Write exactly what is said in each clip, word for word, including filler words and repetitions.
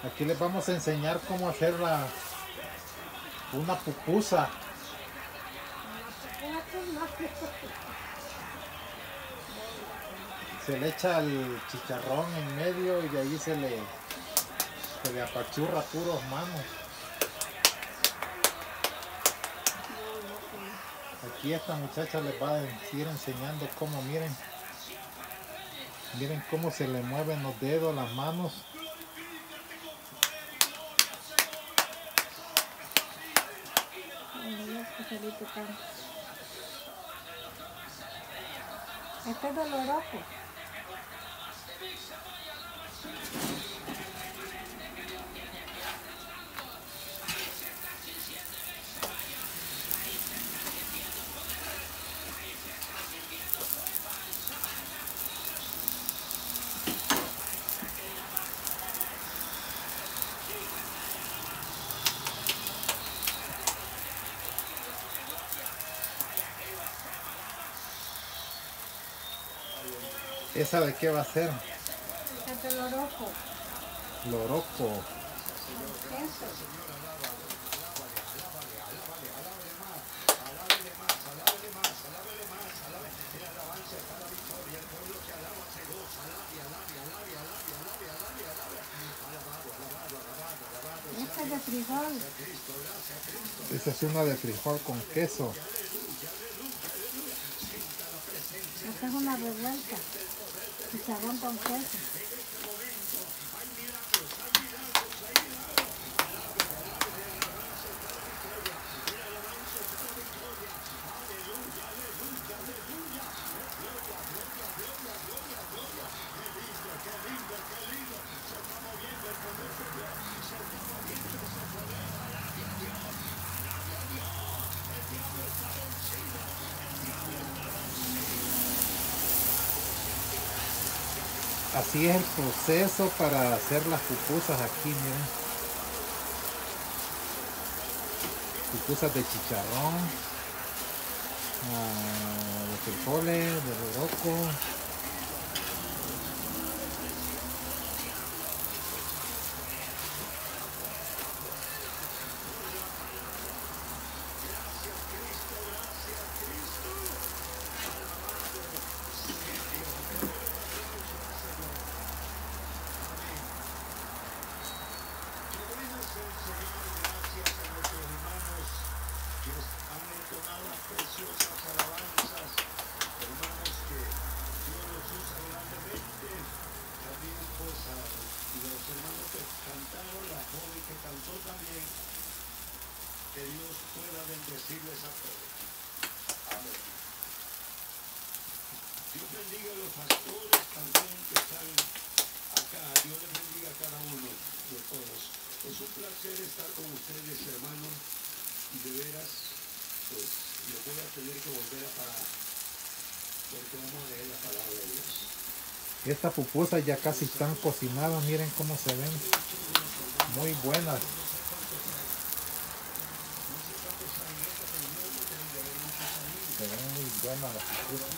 Aquí les vamos a enseñar cómo hacer la, una pupusa. Se le echa el chicharrón en medio y de ahí se le, se le apachurra puros manos. Aquí esta muchacha les va a ir enseñando cómo, miren. Miren cómo se le mueven los dedos, las manos. Este es doloroso. ¿Esa de qué va a ser? Este es loroco. Loroco. Eso. Este es de frijol. Esa es una de frijol con queso. Esta es una revuelta. Chicharrón con queso. Así es el proceso para hacer las pupusas aquí, miren. Pupusas de chicharrón, uh, de frijoles, de loroco. Que Dios pueda bendecirles a todos. Amén. Dios bendiga a los pastores también que están acá. Dios les bendiga a cada uno de todos. Es un placer estar con ustedes, hermanos. Y de veras, pues, yo voy a tener que volver a parar. Porque vamos a leer la palabra de Dios. Estas pupusas ya casi están cocinadas, miren cómo se ven. Muy buenas. Se ven muy buenas las pupusas.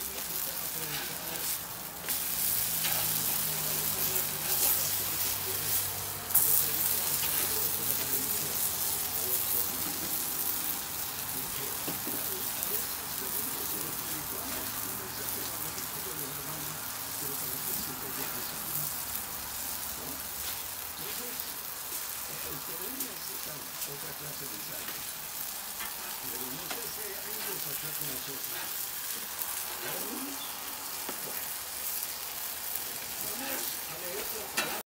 Otra clase de ensayo. Pero no sé si hay amigos acá con nosotros.